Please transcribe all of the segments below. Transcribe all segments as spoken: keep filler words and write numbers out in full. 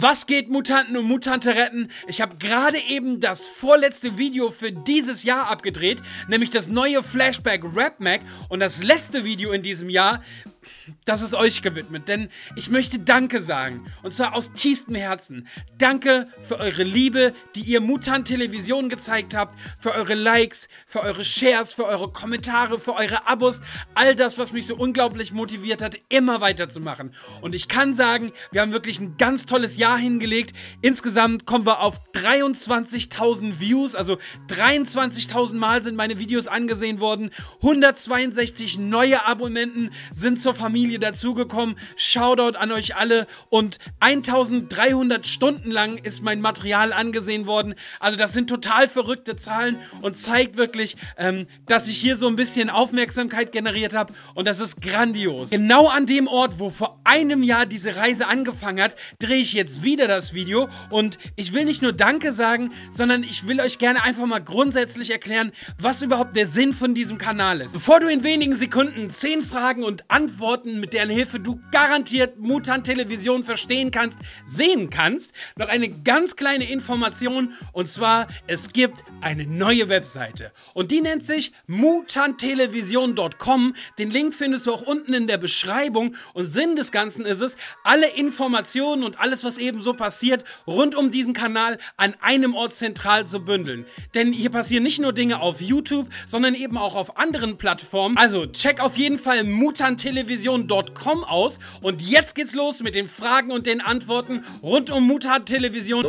Was geht, Mutanten und Mutanteretten? Ich habe gerade eben das vorletzte Video für dieses Jahr abgedreht, nämlich das neue Flashback Rap Mac, und das letzte Video in diesem Jahr, das ist euch gewidmet, denn ich möchte Danke sagen, und zwar aus tiefstem Herzen. Danke für eure Liebe, die ihr Mutant Television gezeigt habt, für eure Likes, für eure Shares, für eure Kommentare, für eure Abos, all das, was mich so unglaublich motiviert hat, immer weiterzumachen. Und ich kann sagen, wir haben wirklich ein ganz tolles Jahr hingelegt. Insgesamt kommen wir auf dreiundzwanzigtausend Views, also dreiundzwanzigtausend Mal sind meine Videos angesehen worden, hundertzweiundsechzig neue Abonnenten sind zur Familie dazugekommen. Shoutout an euch alle, und eintausenddreihundert Stunden lang ist mein Material angesehen worden. Also das sind total verrückte Zahlen und zeigt wirklich, ähm, dass ich hier so ein bisschen Aufmerksamkeit generiert habe, und das ist grandios. Genau an dem Ort, wo vor einem Jahr diese Reise angefangen hat, drehe ich jetzt wieder das Video, und ich will nicht nur Danke sagen, sondern ich will euch gerne einfach mal grundsätzlich erklären, was überhaupt der Sinn von diesem Kanal ist. Bevor du in wenigen Sekunden zehn Fragen und Antworten, mit deren Hilfe du garantiert Mutant Television verstehen kannst, sehen kannst, noch eine ganz kleine Information, und zwar, es gibt eine neue Webseite, und die nennt sich mutant television punkt com. Den Link findest du auch unten in der Beschreibung, und Sinn des Ganzen ist es, alle Informationen und alles, was eben so passiert, rund um diesen Kanal an einem Ort zentral zu bündeln. Denn hier passieren nicht nur Dinge auf YouTube, sondern eben auch auf anderen Plattformen. Also check auf jeden Fall mutant television punkt com aus, und jetzt geht's los mit den Fragen und den Antworten rund um Mutant Television.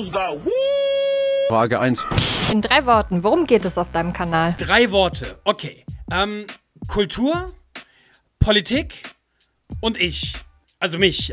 Frage eins. In drei Worten, worum geht es auf deinem Kanal? Drei Worte, okay. Ähm, Kultur, Politik und ich. Also mich.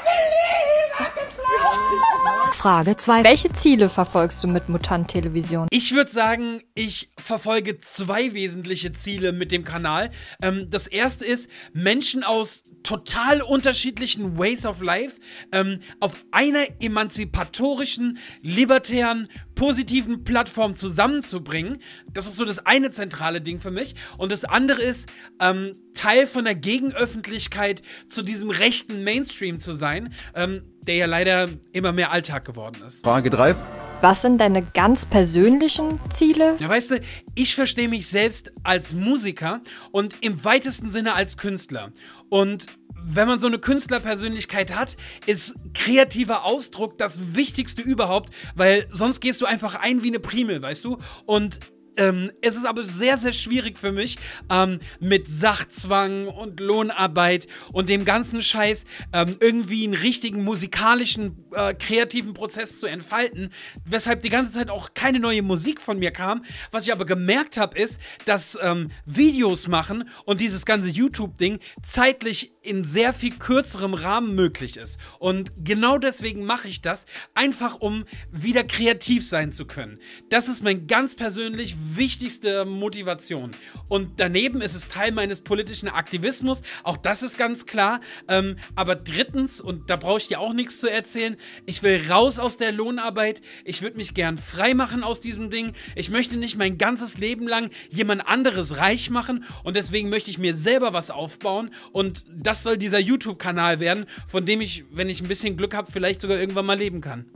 Frage zwei. Welche Ziele verfolgst du mit Mutant Television? Ich würde sagen, ich verfolge zwei wesentliche Ziele mit dem Kanal. Ähm, das erste ist, Menschen aus total unterschiedlichen Ways of Life ähm, auf einer emanzipatorischen, libertären, positiven Plattform zusammenzubringen. Das ist so das eine zentrale Ding für mich. Und das andere ist, ähm, Teil von der Gegenöffentlichkeit zu diesem rechten Mainstream zu sein, ähm, der ja leider immer mehr Alltag geworden ist. Frage drei. Was sind deine ganz persönlichen Ziele? Ja, weißt du, ich verstehe mich selbst als Musiker und im weitesten Sinne als Künstler. Und wenn man so eine Künstlerpersönlichkeit hat, ist kreativer Ausdruck das Wichtigste überhaupt, weil sonst gehst du einfach ein wie eine Primel, weißt du? Und Ähm, es ist aber sehr, sehr schwierig für mich, ähm, mit Sachzwang und Lohnarbeit und dem ganzen Scheiß ähm, irgendwie einen richtigen musikalischen, äh, kreativen Prozess zu entfalten, weshalb die ganze Zeit auch keine neue Musik von mir kam. Was ich aber gemerkt habe, ist, dass ähm, Videos machen und dieses ganze YouTube-Ding zeitlich in sehr viel kürzerem Rahmen möglich ist. Und genau deswegen mache ich das, einfach um wieder kreativ sein zu können. Das ist mein ganz persönlich wichtigste Motivation. Und daneben ist es Teil meines politischen Aktivismus, auch das ist ganz klar. Ähm, aber drittens, und da brauche ich dir auch nichts zu erzählen, ich will raus aus der Lohnarbeit, ich würde mich gern frei machen aus diesem Ding, ich möchte nicht mein ganzes Leben lang jemand anderes reich machen, und deswegen möchte ich mir selber was aufbauen, und das soll dieser YouTube-Kanal werden, von dem ich, wenn ich ein bisschen Glück habe, vielleicht sogar irgendwann mal leben kann.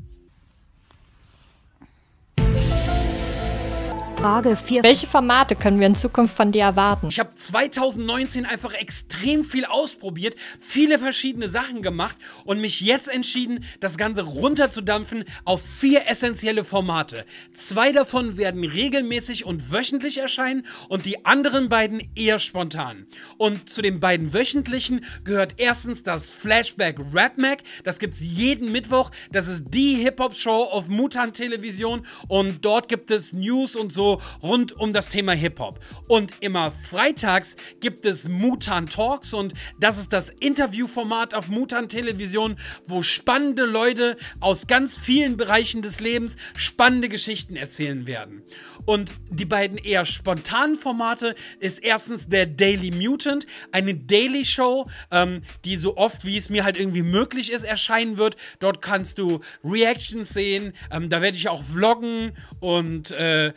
Frage vier. Welche Formate können wir in Zukunft von dir erwarten? Ich habe zweitausendneunzehn einfach extrem viel ausprobiert, viele verschiedene Sachen gemacht und mich jetzt entschieden, das Ganze runterzudampfen auf vier essentielle Formate. Zwei davon werden regelmäßig und wöchentlich erscheinen und die anderen beiden eher spontan. Und zu den beiden wöchentlichen gehört erstens das Flashback Rap Mac. Das gibt's jeden Mittwoch. Das ist die Hip-Hop-Show auf Mutant Television, und dort gibt es News und so rund um das Thema Hip-Hop. Und immer freitags gibt es Mutant Talks, und das ist das Interviewformat auf Mutant Television, wo spannende Leute aus ganz vielen Bereichen des Lebens spannende Geschichten erzählen werden. Und die beiden eher spontanen Formate ist erstens der Daily Mutant, eine Daily Show, ähm, die so oft wie es mir halt irgendwie möglich ist erscheinen wird. Dort kannst du Reactions sehen, ähm, da werde ich auch vloggen und äh,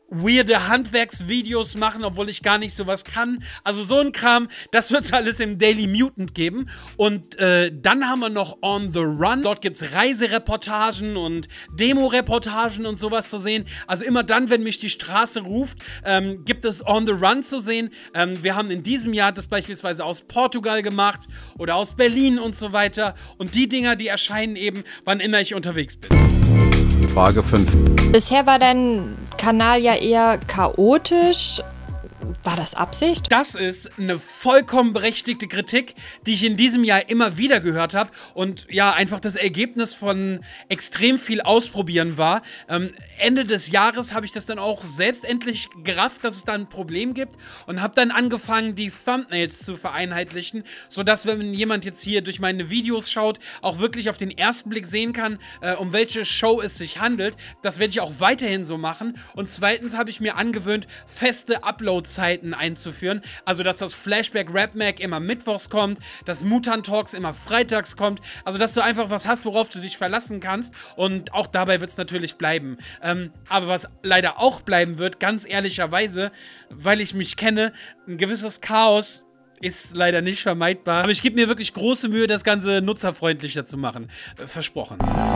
weirde Handwerksvideos machen, obwohl ich gar nicht sowas kann. Also so ein Kram, das wird es alles im Daily Mutant geben. Und äh, dann haben wir noch On the Run. Dort gibt es Reisereportagen und Demo-Reportagen und sowas zu sehen. Also immer dann, wenn mich die Straße ruft, ähm, gibt es On the Run zu sehen. Ähm, wir haben in diesem Jahr das beispielsweise aus Portugal gemacht oder aus Berlin und so weiter. Und die Dinger, die erscheinen eben, wann immer ich unterwegs bin. Frage fünf. Bisher war dein Kanal ja eher chaotisch. War das Absicht? Das ist eine vollkommen berechtigte Kritik, die ich in diesem Jahr immer wieder gehört habe und ja, einfach das Ergebnis von extrem viel Ausprobieren war. Ähm, Ende des Jahres habe ich das dann auch selbst endlich gerafft, dass es da ein Problem gibt und habe dann angefangen, die Thumbnails zu vereinheitlichen, sodass, wenn jemand jetzt hier durch meine Videos schaut, auch wirklich auf den ersten Blick sehen kann, äh, um welche Show es sich handelt. Das werde ich auch weiterhin so machen. Und zweitens habe ich mir angewöhnt, feste Upload-Zeiten einzuführen. Also, dass das Flashback Rap Mag immer mittwochs kommt, dass Mutant Talks immer freitags kommt. Also, dass du einfach was hast, worauf du dich verlassen kannst. Und auch dabei wird es natürlich bleiben. Ähm, aber was leider auch bleiben wird, ganz ehrlicherweise, weil ich mich kenne, ein gewisses Chaos ist leider nicht vermeidbar. Aber ich gebe mir wirklich große Mühe, das Ganze nutzerfreundlicher zu machen. Äh, versprochen.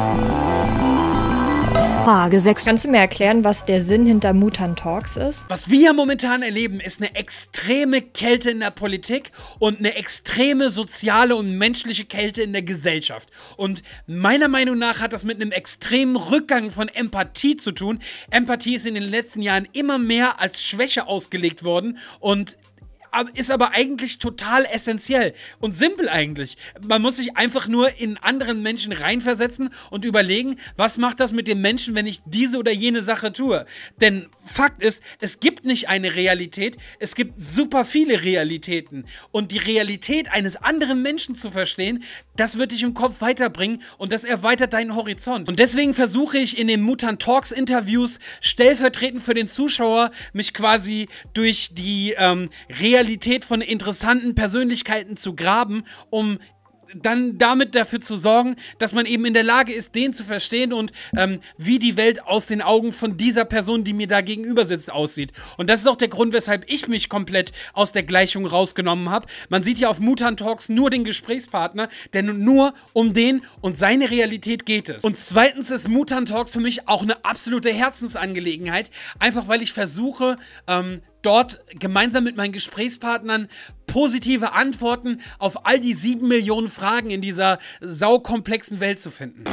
Frage sechs. Kannst du mir erklären, was der Sinn hinter Mutant Talks ist? Was wir momentan erleben, ist eine extreme Kälte in der Politik und eine extreme soziale und menschliche Kälte in der Gesellschaft. Und meiner Meinung nach hat das mit einem extremen Rückgang von Empathie zu tun. Empathie ist in den letzten Jahren immer mehr als Schwäche ausgelegt worden und ist aber eigentlich total essentiell und simpel eigentlich. Man muss sich einfach nur in anderen Menschen reinversetzen und überlegen, was macht das mit dem Menschen, wenn ich diese oder jene Sache tue. Denn Fakt ist, es gibt nicht eine Realität, es gibt super viele Realitäten. Und die Realität eines anderen Menschen zu verstehen, das wird dich im Kopf weiterbringen und das erweitert deinen Horizont. Und deswegen versuche ich in den Mutant Talks Interviews stellvertretend für den Zuschauer mich quasi durch die ähm, Realität Realität von interessanten Persönlichkeiten zu graben, um dann damit dafür zu sorgen, dass man eben in der Lage ist, den zu verstehen und ähm, wie die Welt aus den Augen von dieser Person, die mir da gegenüber sitzt, aussieht. Und das ist auch der Grund, weshalb ich mich komplett aus der Gleichung rausgenommen habe. Man sieht ja auf Mutant Talks nur den Gesprächspartner, denn nur um den und seine Realität geht es. Und zweitens ist Mutant Talks für mich auch eine absolute Herzensangelegenheit, einfach weil ich versuche, ähm, dort gemeinsam mit meinen Gesprächspartnern positive Antworten auf all die sieben Millionen Fragen in dieser saukomplexen Welt zu finden.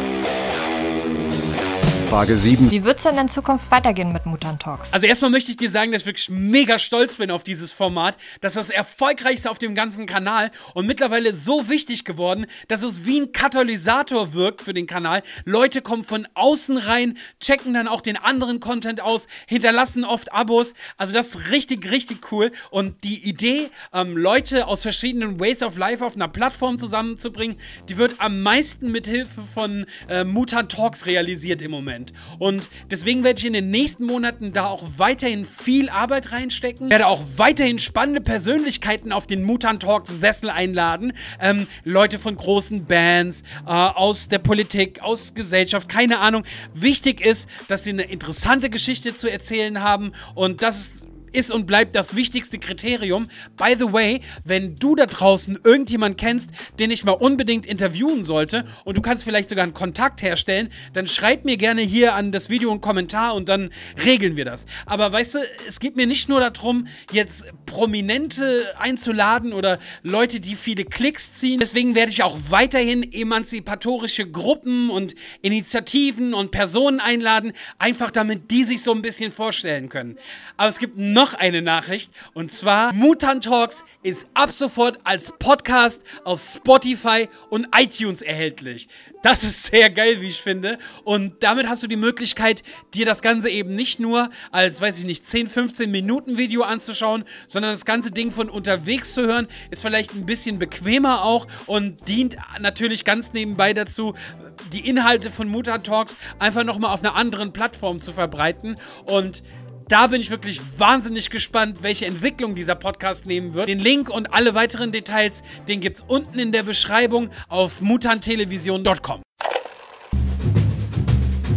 Frage sieben. Wie wird es denn in Zukunft weitergehen mit Mutant Talks? Also erstmal möchte ich dir sagen, dass ich wirklich mega stolz bin auf dieses Format. Das ist das erfolgreichste auf dem ganzen Kanal und mittlerweile so wichtig geworden, dass es wie ein Katalysator wirkt für den Kanal. Leute kommen von außen rein, checken dann auch den anderen Content aus, hinterlassen oft Abos. Also das ist richtig, richtig cool. Und die Idee, ähm, Leute aus verschiedenen Ways of Life auf einer Plattform zusammenzubringen, die wird am meisten mit Hilfe von äh, Mutant Talks realisiert im Moment. Und deswegen werde ich in den nächsten Monaten da auch weiterhin viel Arbeit reinstecken. Ich werde auch weiterhin spannende Persönlichkeiten auf den Mutant Talks Sessel einladen. Ähm, Leute von großen Bands, äh, aus der Politik, aus Gesellschaft, keine Ahnung. Wichtig ist, dass sie eine interessante Geschichte zu erzählen haben und das ist ist und bleibt das wichtigste Kriterium. By the way, wenn du da draußen irgendjemanden kennst, den ich mal unbedingt interviewen sollte und du kannst vielleicht sogar einen Kontakt herstellen, dann schreib mir gerne hier an das Video einen Kommentar und dann regeln wir das. Aber weißt du, es geht mir nicht nur darum, jetzt Prominente einzuladen oder Leute, die viele Klicks ziehen. Deswegen werde ich auch weiterhin emanzipatorische Gruppen und Initiativen und Personen einladen, einfach damit die sich so ein bisschen vorstellen können. Aber es gibt noch noch eine Nachricht und zwar Mutant Talks ist ab sofort als Podcast auf Spotify und iTunes erhältlich. Das ist sehr geil, wie ich finde. Und damit hast du die Möglichkeit, dir das Ganze eben nicht nur als, weiß ich nicht, zehn, fünfzehn Minuten Video anzuschauen, sondern das ganze Ding von unterwegs zu hören, ist vielleicht ein bisschen bequemer auch und dient natürlich ganz nebenbei dazu, die Inhalte von Mutant Talks einfach nochmal auf einer anderen Plattform zu verbreiten. Und da bin ich wirklich wahnsinnig gespannt, welche Entwicklung dieser Podcast nehmen wird. Den Link und alle weiteren Details, den gibt's unten in der Beschreibung auf mutant television punkt com.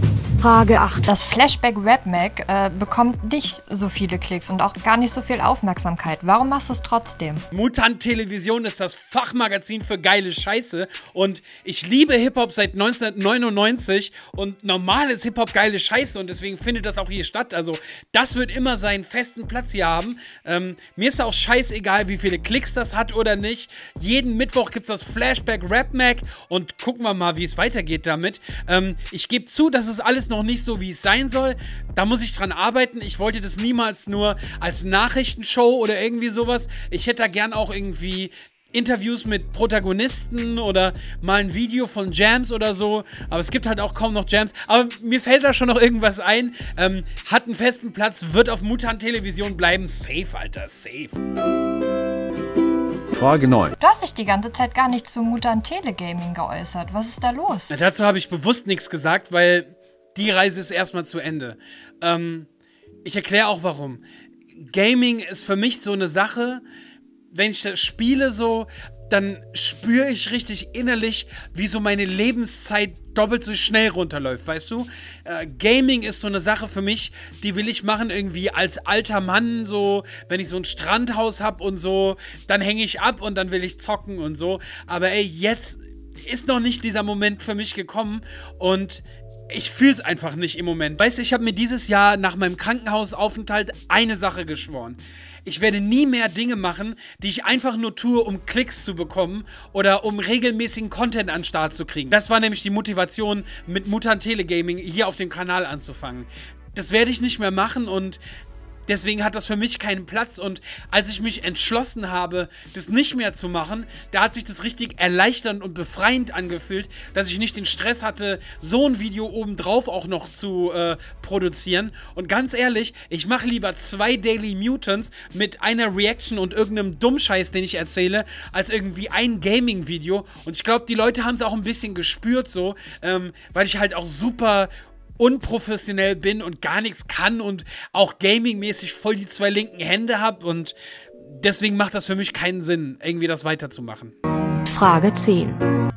Frage acht. Das Flashback Rap Mac äh, bekommt nicht so viele Klicks und auch gar nicht so viel Aufmerksamkeit. Warum machst du es trotzdem? Mutant Television ist das Fachmagazin für geile Scheiße und ich liebe Hip-Hop seit neunzehnhundertneunundneunzig und normal ist Hip-Hop geile Scheiße und deswegen findet das auch hier statt. Also das wird immer seinen festen Platz hier haben. Ähm, mir ist auch scheißegal, wie viele Klicks das hat oder nicht. Jeden Mittwoch gibt es das Flashback Rap Mac und gucken wir mal, wie es weitergeht damit. Ähm, ich gebe zu, das ist alles noch nicht so, wie es sein soll. Da muss ich dran arbeiten. Ich wollte das niemals nur als Nachrichtenshow oder irgendwie sowas. Ich hätte da gern auch irgendwie Interviews mit Protagonisten oder mal ein Video von Jams oder so. Aber es gibt halt auch kaum noch Jams. Aber mir fällt da schon noch irgendwas ein. Ähm, hat einen festen Platz, wird auf Mutant Television bleiben. Safe, Alter, safe. Frage neun. Du hast dich die ganze Zeit gar nicht zu Mutant Telegaming geäußert. Was ist da los? Na, dazu habe ich bewusst nichts gesagt, weil die Reise ist erstmal zu Ende. Ähm, ich erkläre auch warum. Gaming ist für mich so eine Sache, wenn ich das spiele so, dann spüre ich richtig innerlich, wie so meine Lebenszeit doppelt so schnell runterläuft, weißt du? Äh, Gaming ist so eine Sache für mich, die will ich machen irgendwie als alter Mann, so, wenn ich so ein Strandhaus habe und so, dann hänge ich ab und dann will ich zocken und so. Aber ey, jetzt ist noch nicht dieser Moment für mich gekommen und ich fühle es einfach nicht im Moment. Weißt du, ich habe mir dieses Jahr nach meinem Krankenhausaufenthalt eine Sache geschworen. Ich werde nie mehr Dinge machen, die ich einfach nur tue, um Klicks zu bekommen oder um regelmäßigen Content an den Start zu kriegen. Das war nämlich die Motivation, mit Mutant Telegaming hier auf dem Kanal anzufangen. Das werde ich nicht mehr machen und deswegen hat das für mich keinen Platz und als ich mich entschlossen habe, das nicht mehr zu machen, da hat sich das richtig erleichternd und befreiend angefühlt, dass ich nicht den Stress hatte, so ein Video obendrauf auch noch zu äh, produzieren. Und ganz ehrlich, ich mache lieber zwei Daily Mutants mit einer Reaction und irgendeinem Dummscheiß, den ich erzähle, als irgendwie ein Gaming-Video. Und ich glaube, die Leute haben es auch ein bisschen gespürt so, ähm, weil ich halt auch super unprofessionell bin und gar nichts kann und auch gamingmäßig voll die zwei linken Hände habe und deswegen macht das für mich keinen Sinn, irgendwie das weiterzumachen. Frage zehn.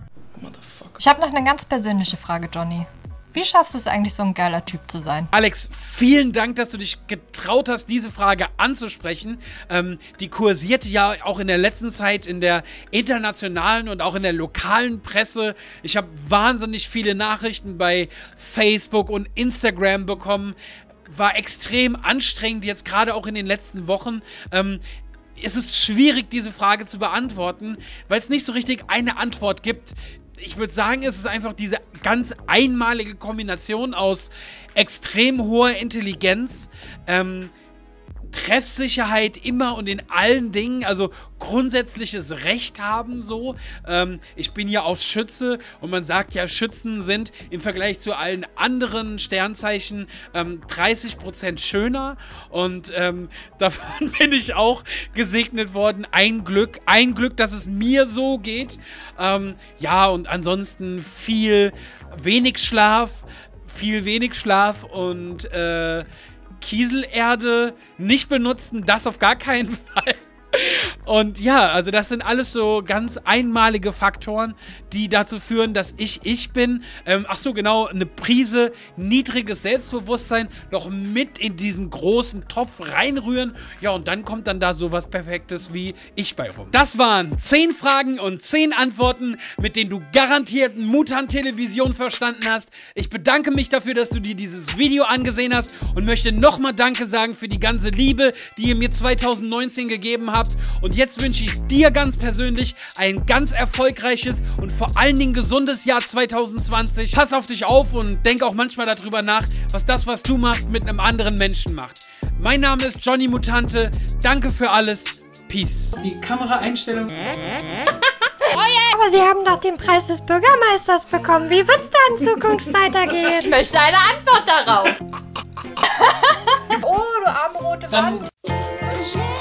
Ich habe noch eine ganz persönliche Frage, Johnny. Wie schaffst du es eigentlich, so ein geiler Typ zu sein? Alex, vielen Dank, dass du dich getraut hast, diese Frage anzusprechen. Ähm, die kursierte ja auch in der letzten Zeit in der internationalen und auch in der lokalen Presse. Ich habe wahnsinnig viele Nachrichten bei Facebook und Instagram bekommen. War extrem anstrengend, jetzt gerade auch in den letzten Wochen. Ähm, es ist schwierig, diese Frage zu beantworten, weil es nicht so richtig eine Antwort gibt. Ich würde sagen, es ist einfach diese ganz einmalige Kombination aus extrem hoher Intelligenz, ähm, Treffsicherheit immer und in allen Dingen, also grundsätzliches Recht haben so. Ähm, ich bin ja auch Schütze und man sagt ja, Schützen sind im Vergleich zu allen anderen Sternzeichen ähm, dreißig Prozent schöner und ähm, davon bin ich auch gesegnet worden. Ein Glück, ein Glück, dass es mir so geht. Ähm, ja, und ansonsten viel wenig Schlaf, viel wenig Schlaf und äh, Kieselerde nicht benutzen, das auf gar keinen Fall. Und ja, also das sind alles so ganz einmalige Faktoren, die dazu führen, dass ich ich bin. Ähm, ach so, genau, eine Prise niedriges Selbstbewusstsein noch mit in diesen großen Topf reinrühren. Ja, und dann kommt dann da sowas Perfektes wie ich bei rum. Das waren zehn Fragen und zehn Antworten, mit denen du garantiert Mutant Television verstanden hast. Ich bedanke mich dafür, dass du dir dieses Video angesehen hast und möchte nochmal Danke sagen für die ganze Liebe, die ihr mir zweitausendneunzehn gegeben habt. Und jetzt wünsche ich dir ganz persönlich ein ganz erfolgreiches und vor allen Dingen gesundes Jahr zweitausendzwanzig. Pass auf dich auf und denk auch manchmal darüber nach, was das, was du machst, mit einem anderen Menschen macht. Mein Name ist Johnny Mutante. Danke für alles. Peace. Die Kameraeinstellung. Aber Sie haben doch den Preis des Bürgermeisters bekommen. Wie wird's da in Zukunft weitergehen? Ich möchte eine Antwort darauf. Oh, du arme rote Wand.